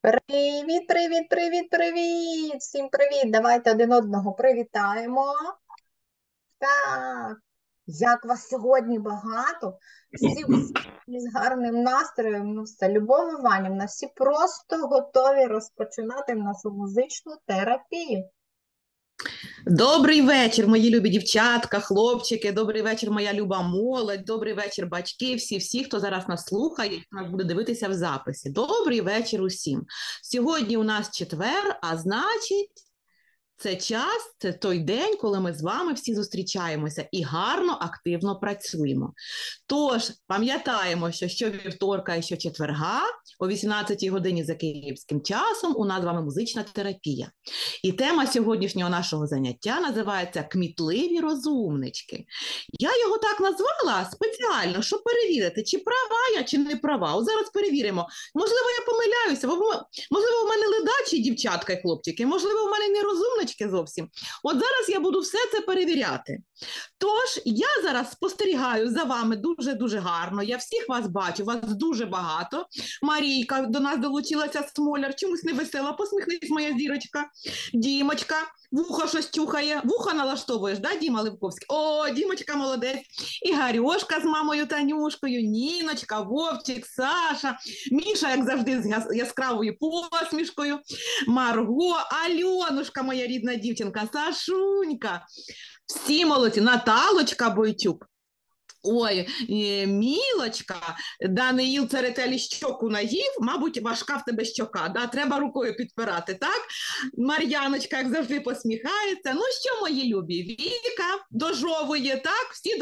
Привіт, привіт, привіт, привіт! Всім привіт! Давайте один одного привітаємо. Так, як вас сьогодні багато, всі з гарним настроєм, ну все, Любов Іванівна, всі просто готові розпочинати нашу музичну терапію. Добрий вечір, мої любі дівчатка, хлопчики, добрий вечір, моя люба молодь, добрий вечір, батьки, всі, хто зараз нас слухає, нас буде дивитися в записі. Добрий вечір усім. Сьогодні у нас четвер, а значить, це час, це той день, коли ми з вами всі зустрічаємося і гарно, активно працюємо. Тож, пам'ятаємо, що щовівторка і щочетверга о 18 годині за київським часом у нас з вами музична терапія. І тема сьогоднішнього нашого заняття називається «Кмітливі розумнички». Я його так назвала спеціально, щоб перевірити, чи права я, чи не права. От зараз перевіримо. Можливо, я помиляюся, можливо, у мене ледачі дівчатка і хлопчики, можливо, у мене не розумнички зовсім. От зараз я буду все це перевіряти. Тож, я зараз спостерігаю за вами дуже-дуже гарно. Я всіх вас бачу, вас дуже багато. Марійка до нас долучилася, Смоляр, чомусь не весела, посміхнись, моя зірочка. Дімочка, вухо щось чухає. Вухо налаштовуєш, да, Діма Левковський? О, Дімочка молодець. Ігорьошка з мамою Танюшкою, Ніночка, Вовчик, Саша, Міша, як завжди, з яскравою посмішкою, Марго, Альонушка, моя рідна дівчинка, Сашунька. Всі молодці, Наталочка Бойчук. Ой, Мілочка, Даниїл Церетелі щоку наїв, мабуть, важка в тебе щока, да? Треба рукою підпирати, так? Мар'яночка, як завжди, посміхається. Ну що, мої любі, Віка дожовує, так? Всі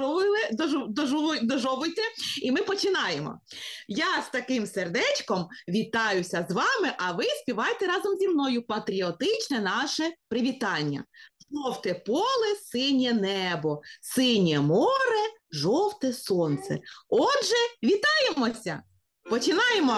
дожовуйте, і ми починаємо. Я з таким сердечком вітаюся з вами, а ви співайте разом зі мною патріотичне наше привітання. Жовте поле, синє небо, синє море, жовте сонце. Отже, вітаємося! Починаємо!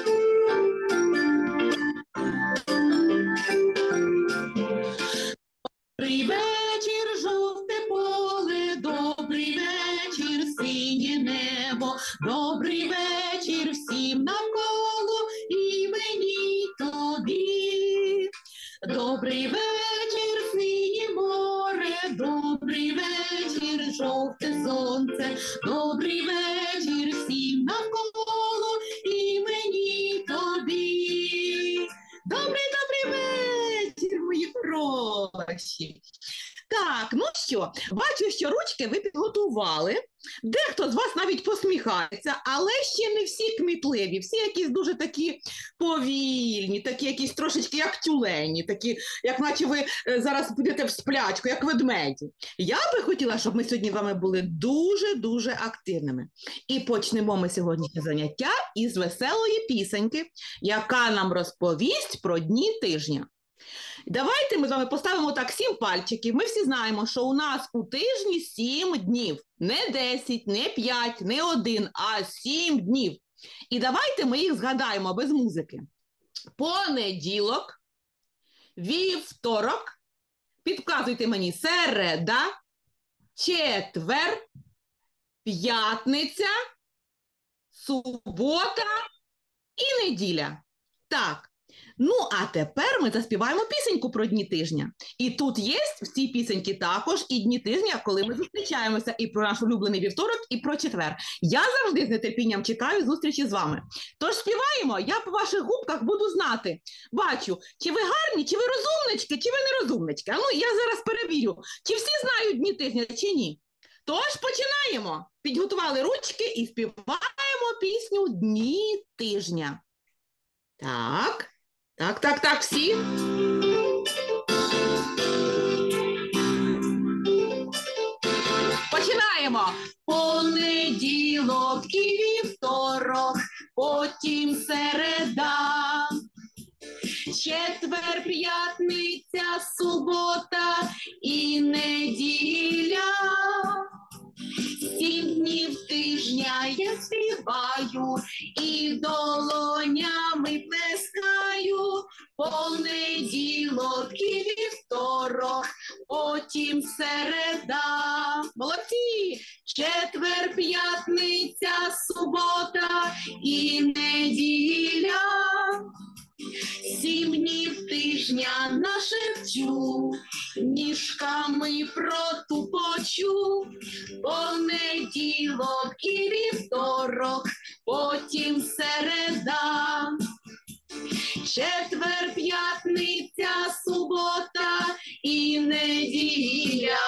Добрий вечір, жовте поле, добрий вечір, синє небо, добрий вечір всім навколо і мені тобі. Добрий вечір, синє море, добрий вечір, жовте сонце, добрий вечір всім навколо і мені тобі. Добрий вечір, мої хороші. Так, ну що, бачу, що ручки ви підготували. Дехто з вас навіть посміхається, але ще не всі кмітливі, всі якісь дуже такі повільні, такі якісь трошечки як тюлені, такі, як наче ви зараз будете в сплячку, як ведмеді. Я би хотіла, щоб ми сьогодні з вами були дуже-дуже активними. І почнемо ми сьогоднішнє заняття із веселої пісеньки, яка нам розповість про дні тижня. Давайте ми з вами поставимо так 7 пальчиків. Ми всі знаємо, що у нас у тижні 7 днів. Не 10, не 5, не 1, а 7 днів. І давайте ми їх згадаємо без музики. Понеділок, вівторок, підказуйте мені, середа, четвер, п'ятниця, субота і неділя. Так. Ну, а тепер ми заспіваємо пісеньку про дні тижня. І тут є в цій пісеньці також і дні тижня, коли ми зустрічаємося, і про наш улюблений вівторок, і про четвер. Я завжди з нетерпінням чекаю зустрічі з вами. Тож співаємо, я по ваших губках буду знати. Бачу, чи ви гарні, чи ви розумнички, чи ви не розумнички. А ну, я зараз перевірю, чи всі знають дні тижня, чи ні. Тож починаємо. Підготували ручки і співаємо пісню «Дні тижня». Так. Так, всі. Починаємо. Понеділок і вівторок, потім середа, четвер, п'ятниця, субота і неділя. 7 днів тижня я співаю і долонями плескаю. Понеділок і вівторок, потім середа. Молодці! Четвер, п'ятниця, субота і неділя. 7 днів тижня нашепчу, ніжками протупочу, понеділок і вівторок, потім середа, четвер, п'ятниця, субота і неділя.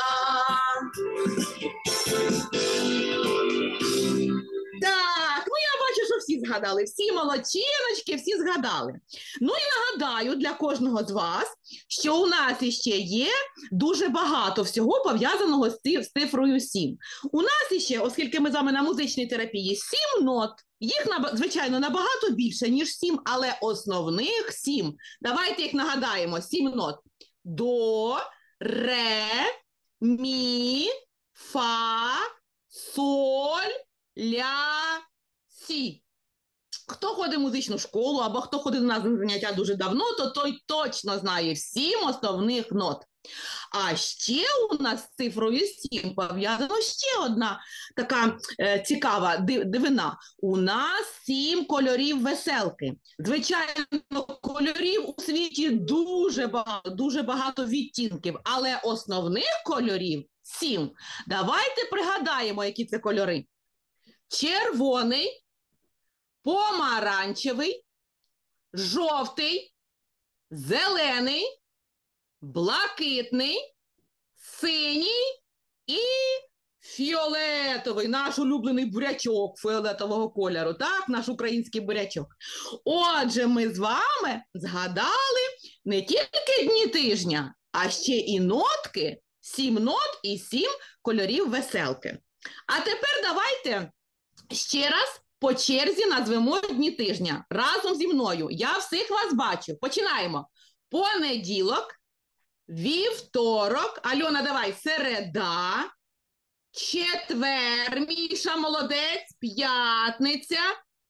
Так, ну я бачу, що всі згадали, всі молодчиночки, всі згадали. Ну і нагадаю для кожного з вас, що у нас іще є дуже багато всього пов'язаного з цифрою 7. У нас іще, оскільки ми з вами на музичній терапії, 7 нот. Їх, звичайно, набагато більше, ніж 7, але основних 7. Давайте їх нагадаємо. 7 нот. До, ре, мі, фа, соль, ля, сі. Хто ходить в музичну школу, або хто ходить до нас на заняття дуже давно, то той точно знає 7 основних нот. А ще у нас з цифрою 7 пов'язана ще одна така цікава дивина. У нас 7 кольорів веселки. Звичайно, кольорів у світі дуже багато відтінків, але основних кольорів 7. Давайте пригадаємо, які це кольори. Червоний, помаранчевий, жовтий, зелений, блакитний, синій і фіолетовий, наш улюблений бурячок фіолетового кольору, так, наш український бурячок. Отже, ми з вами згадали не тільки дні тижня, а ще і нотки, 7 нот і 7 кольорів веселки. А тепер давайте ще раз по черзі назвемо дні тижня. Разом зі мною. Я всіх вас бачу. Починаємо. Понеділок, вівторок, Альона, давай, середа, четвер, Міша, молодець, п'ятниця,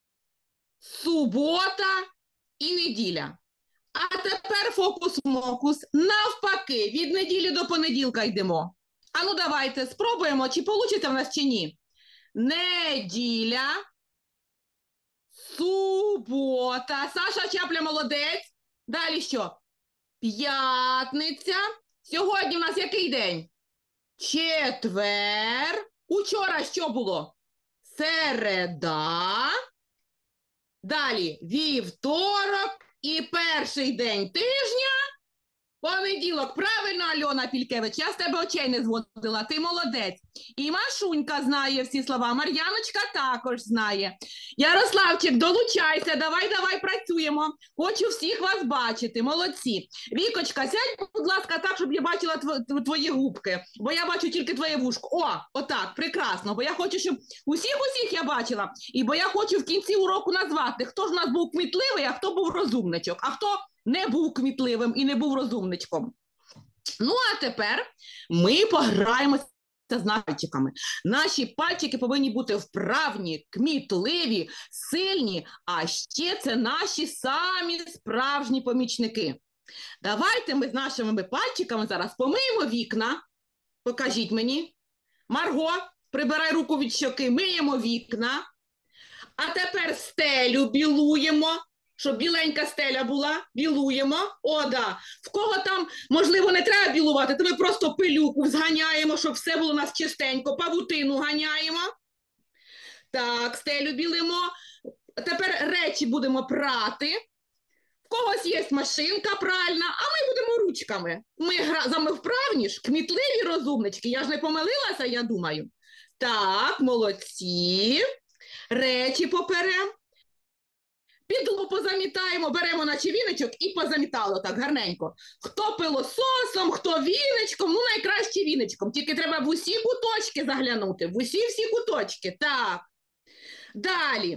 субота і неділя. А тепер фокус-мокус, навпаки, від неділі до понеділка йдемо. А ну давайте, спробуємо, чи вийде в нас, чи ні. Неділя, субота, Саша Чапля, молодець, далі що? П'ятниця. Сьогодні в нас який день? Четвер. Учора що було? Середа. Далі вівторок і перший день тижня. Понеділок. Правильно, Альона Пількевич, я з тебе очей не зводила, ти молодець. І Машунька знає всі слова, Мар'яночка також знає. Ярославчик, долучайся, давай працюємо. Хочу всіх вас бачити, молодці. Вікочка, сядь, будь ласка, так, щоб я бачила твої губки, бо я бачу тільки твоє вушко. О, отак, прекрасно, бо я хочу, щоб усіх я бачила, і бо я хочу в кінці уроку назвати, хто ж у нас був кмітливий, а хто був розумничок, а хто не був кмітливим і не був розумничком. Ну, а тепер ми пограємося з пальчиками. Наші пальчики повинні бути вправні, кмітливі, сильні, а ще це наші самі справжні помічники. Давайте ми з нашими пальчиками зараз помиємо вікна. Покажіть мені. Марго, прибирай руку від щоки, миємо вікна. А тепер стелю білуємо. Щоб біленька стеля була, білуємо. О, да. В кого там, можливо, не треба білувати, то ми просто пилюку зганяємо, щоб все було у нас чистенько, павутину ганяємо. Так, стелю білимо. Тепер речі будемо прати. В когось є машинка пральна, а ми будемо ручками. Ми вправні ж, кмітливі розумнички. Я ж не помилилася, я думаю. Так, молодці. Речі поперемо. Підлогу позамітаємо, беремо наче віничок і позамітало так гарненько. Хто пилососом, хто віничком, ну найкраще віничком. Тільки треба в усі куточки заглянути, в усі куточки. Так. Далі.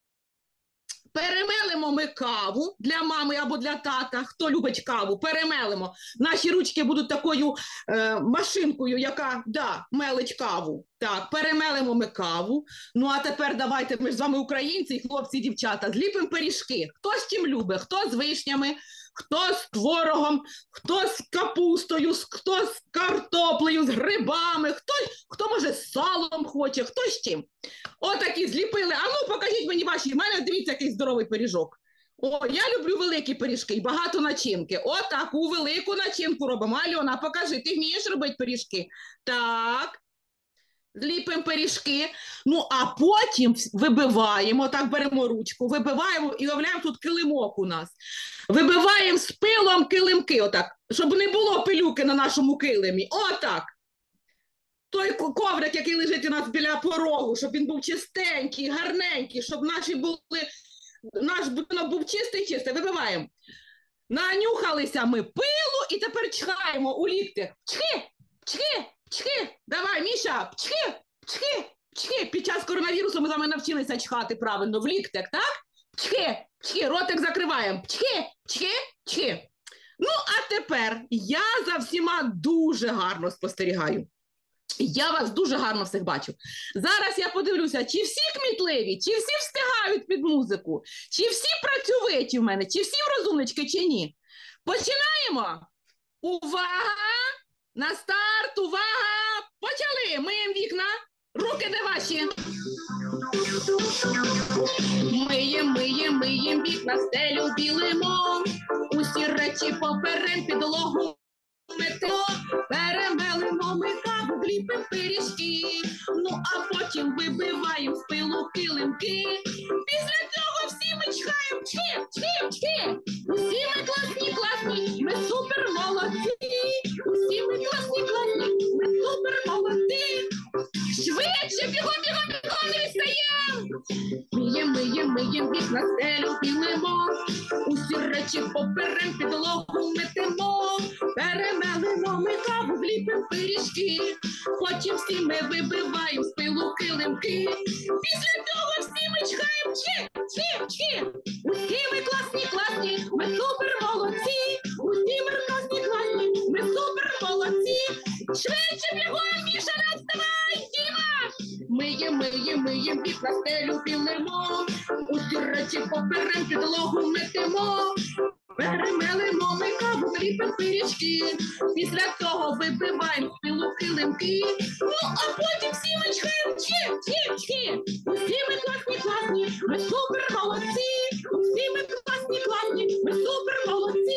Перемелимо ми каву для мами або для тата, хто любить каву, перемелимо. Наші ручки будуть такою машинкою, яка, мелить каву. Так, перемелимо ми каву. Ну, а тепер давайте, ми ж з вами українці, хлопці, дівчата, зліпимо пиріжки. Хто з чим любить, хто з вишнями, хто з творогом, хто з капустою, хто з картоплею, з грибами, хто може з салом хоче, хто з чим. Отакі зліпили. А ну, покажіть мені ваші. В мене, дивіться, який здоровий пиріжок. О, я люблю великі пиріжки і багато начинки. Отаку велику начинку робимо. Альона, покажи, ти вмієш робити пиріжки? Так. Зліпимо пиріжки, ну а потім вибиваємо, так беремо ручку, вибиваємо і уявляємо, тут килимок у нас. Вибиваємо з пилом килимки, отак, щоб не було пилюки на нашому килимі. Отак. Той коврик, який лежить у нас біля порогу, щоб він був чистенький, гарненький, щоб наш будинок був чистий. Вибиваємо. Нанюхалися ми пилу і тепер чхаємо у ліктик. Чхи, чхи. Чхи, давай, Міша, чхи, чхи, чхи. Під час коронавірусу ми з вами навчилися чхати правильно в ліктик, так? Чхи, чхи, ротик закриваємо. Чхи, чхи, чхи. Ну, а тепер я за всіма дуже гарно спостерігаю. Я вас дуже гарно всіх бачу. Зараз я подивлюся, чи всі кмітливі, чи всі встигають під музику, чи всі працьовиті в мене, чи всі розумнички, чи ні. Починаємо. Увага! На старт, увага! Почали! Миємо вікна. Руки де ваші? Миєм вікна, стелю білимо. Усі речі поперем, підлогу метро. Перемелимо ми каву, вліпимо пиріжки. Ну, а потім вибиваємо з пилу килимки. Після цього всі ми чхаємо. Чхи, чхи, чхи. Усі ми класні, ми супер молодці. Усі ми класні, ми супер молодці. Швидше, бігом, не відстаємо. Миєм вікна, стелю білимо. Усі речі поперем, підлогу метимо. Перемелимо ми каву, вліпимо пиріжки. Потім всі ми вибиваємо з пилу килимки. Після цього всі ми чхаємо. Чхи, чхи, чхи. Усі ми класні, ми супер молодці. Усі ми класні, ми супер молодці. Швидше, бігом, Міша, не відставай, Діма! Миєм вікна, стелю білимо. Усі речі поперем, підлогу метимо. Перемелимо ми каву, вліпимо пиріжки. Після цього вибиваємо з пилу килимки. Ну, а потім всі ми чхаємо. Чхи, чхи, чхи. Усі ми класні, ми супер молодці. Усі ми класні, ми супер молодці.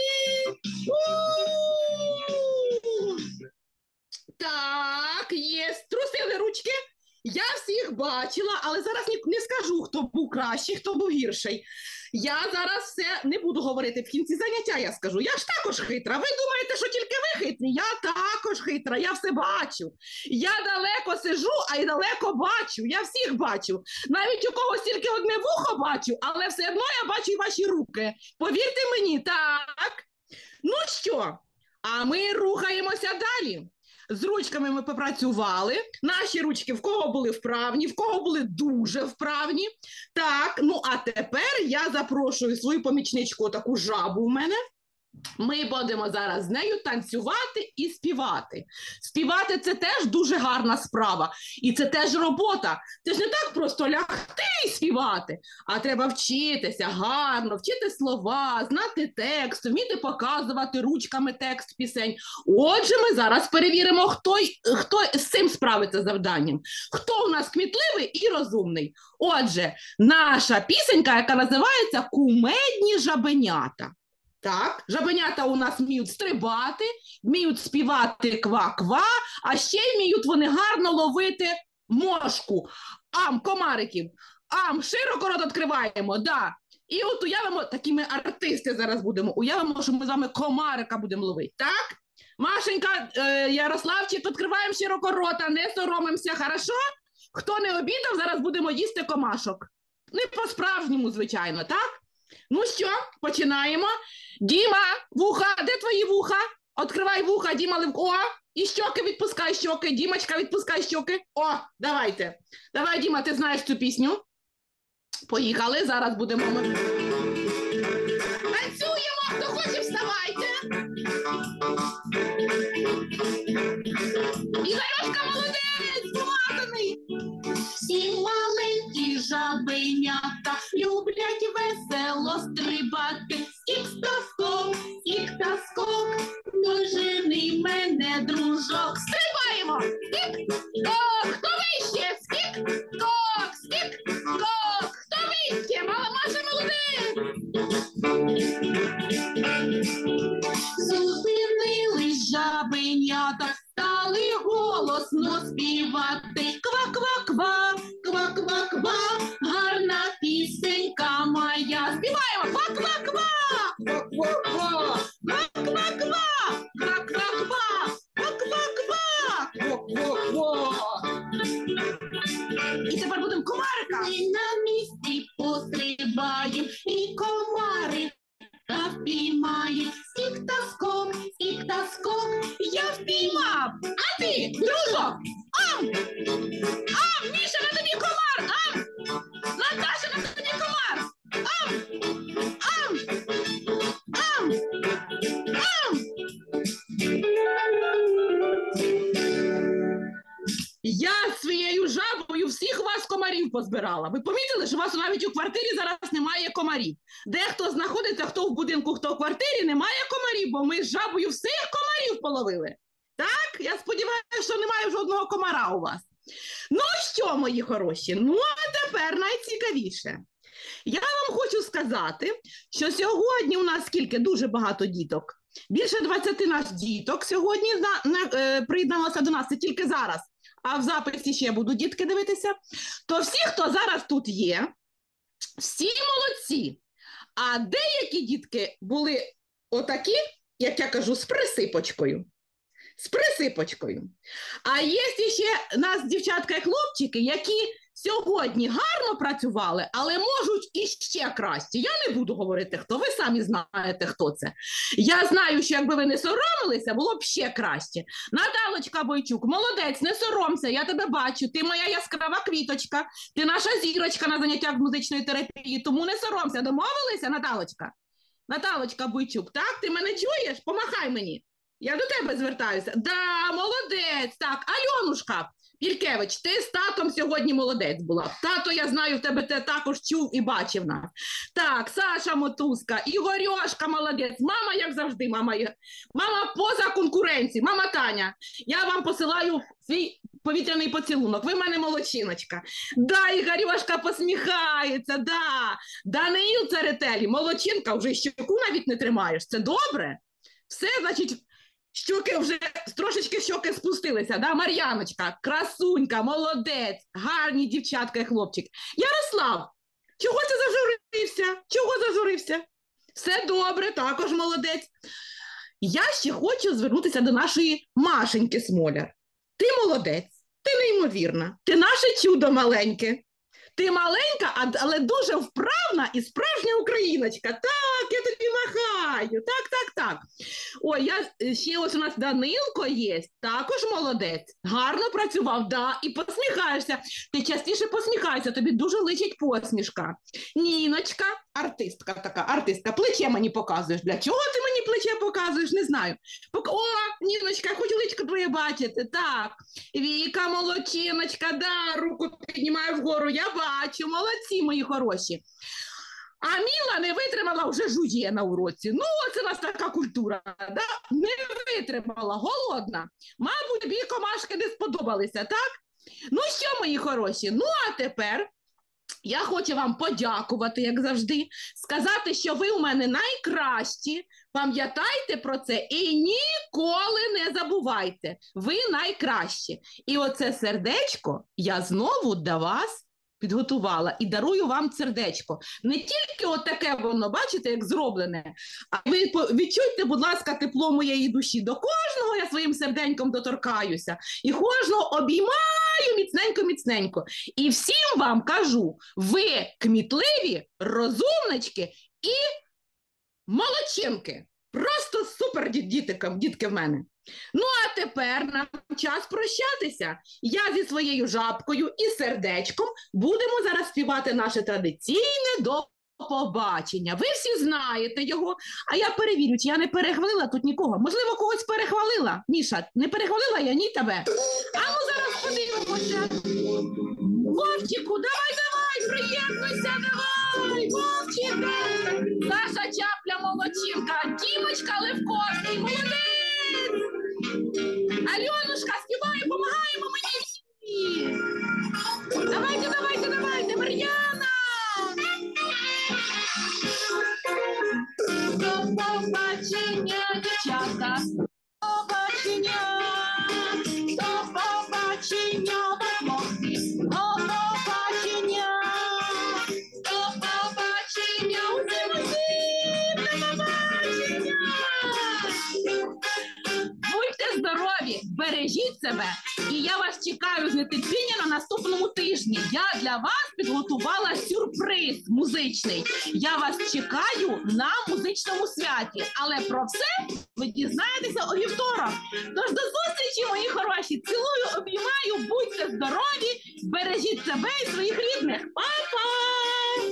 Так, є. Струсили ручки. Я всіх бачила, але зараз не скажу, хто був кращий, хто був гірший. Я зараз все не буду говорити в кінці заняття, я скажу. Я ж також хитра. Ви думаєте, що тільки ви хитрі? Я також хитра, я все бачу. Я далеко сижу, а й далеко бачу. Я всіх бачу. Навіть у когось тільки одне вухо бачу, але все одно я бачу і ваші руки. Повірте мені, так. Ну що, а ми рухаємося далі. З ручками ми попрацювали. Наші ручки в кого були вправні, в кого були дуже вправні. Так, ну а тепер я запрошую свою помічничку, таку жабу в мене. Ми будемо зараз з нею танцювати і співати. Співати – це теж дуже гарна справа. І це теж робота. Це ж не так просто лягти і співати, а треба вчитися гарно, вчити слова, знати текст, вміти показувати ручками текст пісень. Отже, ми зараз перевіримо, хто з цим справиться з завданням. Хто у нас кмітливий і розумний. Отже, наша пісенька, яка називається «Кумедні жабенята». Так, жабенята у нас вміють стрибати, вміють співати ква-ква, а ще вміють вони гарно ловити мошку. Комариків. Широко рот відкриваємо, да. І от уявимо, такі ми артисти зараз будемо, уявимо, що ми з вами комарика будемо ловити, так? Машенька, Ярославчик, відкриваємо широко рота, не соромимося, хорошо? Хто не обідав, зараз будемо їсти комашок. Не по-справжньому, звичайно, так? Ну що, починаємо. Діма, вуха, де твої вуха? Відкривай вуха, Діма, о, і щоки відпускай щоки. Дімочка, відпускай щоки. О, давайте. Давай, Діма, ти знаєш цю пісню? Поїхали, зараз будемо. Танцюємо, хто хоче, вставайте. Ігорюшка, молодець, помазаний. Всі маленькі жабенята люблять весело стрибати. Скік та скок, дожени мене, дружок. Стрибаємо! Скік-скок, хто вище? Скік-скок, скік-скок, хто вище? Маша, молодець! жабенята стали голосно співати. Ква-ква-ква, ква-ква-ква, гарна пісенька моя. Співаємо! Ква-ква-ква! Ква-ква-ква! Ква-ква-ква! Ква-ква-ква! Ква-ква-ква! Ква-ква-ква! І тепер будемо комарика. Ми на місці пострибаєм, і комарика впіймає. Скік та скок, я впіймав. А ти, дружок, ам! Ам, Міша, на тобі комар, ам! Наташа, на тобі комар, ам! Ам! Ам! Ам! Я своєю жабою всіх вас комарів позбирала. Ви помітили, що у вас навіть у квартирі зараз немає комарів? Дехто знаходиться, хто в будинку, хто в квартирі, немає комарів, бо ми з жабою всіх комарів половили. Так? Я сподіваюся, що немає жодного комара у вас. Ну що, мої хороші, ну а тепер найцікавіше. Я вам хочу сказати, що сьогодні у нас скільки? Дуже багато діток. Більше 20 нас діток сьогодні приєдналося до нас, це тільки зараз. А в записі ще будуть дітки дивитися, то всі, хто зараз тут є, всі молодці. А деякі дітки були отакі, як я кажу, з присипочкою. З присипочкою. А є ще нас дівчатка і хлопчики, які сьогодні гарно працювали, але можуть іще краще. Я не буду говорити, хто, ви самі знаєте, хто це. Я знаю, що якби ви не соромилися, було б ще краще. Наталочка Бойчук, молодець, не соромся, я тебе бачу, ти моя яскрава квіточка, ти наша зірочка на заняттях музичної терапії, тому не соромся. Домовилися, Наталочка? Наталочка Бойчук, так? Ти мене чуєш? Помахай мені. Я до тебе звертаюся. Да, молодець. Так, Альонушка Пількевич, ти з татом сьогодні молодець була. Тато, я знаю, в тебе те також чув і бачив нас. Так, Саша Мотузка, Ігорьошка молодець. Мама, як завжди, мама поза конкуренцією. Мама Таня, я вам посилаю свій повітряний поцілунок. Ви в мене молодчиночка. Да, Ігорьошка посміхається, да. Даниїл Церетелі, молодчинка, вже щоку навіть не тримаєш. Це добре? Все, значить, щоки вже, трошечки щоки спустилися, да? Мар'яночка, красунька, молодець, гарні дівчатка і хлопчик. Ярослав, чого ти зажурився? Чого зажурився? Все добре, також молодець. Я ще хочу звернутися до нашої Машеньки Смоляр. Ти молодець, ти неймовірна, ти наше чудо маленьке. Ти маленька, але дуже вправна і справжня україночка. Так, я тобі махаю. Так. Ой, ще ось у нас Данилко є, також молодець. Гарно працював, да, і посміхаєшся. Ти частіше посміхайся, тобі дуже личить посмішка. Ніночка, артистка, плече мені показуєш. Для чого ти мені плече показуєш, не знаю. О, Ніночка, я хочу личко твоє бачити, так. Віка, молодчиночка, да, руку піднімаю вгору, я бачу, молодці мої хороші. А Міла не витримала, вже жує на уроці. Ну, оце у нас така культура, да? Не витримала, голодна. Мабуть, тобі комашки не сподобалися, так? Ну що, мої хороші, ну а тепер я хочу вам подякувати, як завжди, сказати, що ви у мене найкращі, пам'ятайте про це і ніколи не забувайте, ви найкращі. І оце сердечко я знову до вас підготувала і дарую вам сердечко. Не тільки от таке воно, бачите, як зроблене, а ви відчуйте, будь ласка, тепло моєї душі. До кожного я своїм серденьком доторкаюся і кожного обіймаю міцненько-міцненько. І всім вам кажу, ви кмітливі, розумнички і молодчинки. Просто супер дітки в мене. Ну, а тепер нам час прощатися. Я зі своєю жабкою і сердечком будемо зараз співати наше традиційне до побачення. Ви всі знаєте його, а я перевірю, чи я не перехвалила тут нікого. Можливо, когось перехвалила. Міша, не перехвалила я ні тебе? А ну зараз подивимося. Вовчику, давай, приєднуйся, давай, Вовчику. Саша Чапля, молодчинка, Дімочка Левковський, молодець. Альонушка, співає, помагаємо мені всі. Давайте, Мар'яна. До побачення, дівчата. До побачення. здорові, бережіть себе. І я вас чекаю з нетерпінням на наступному тижні. Я для вас підготувала сюрприз музичний. Я вас чекаю на музичному святі. Але про все ви дізнаєтеся у вівторок. Тож до зустрічі, мої хороші. Цілую, обіймаю, будьте здорові, бережіть себе і своїх рідних. Па-па!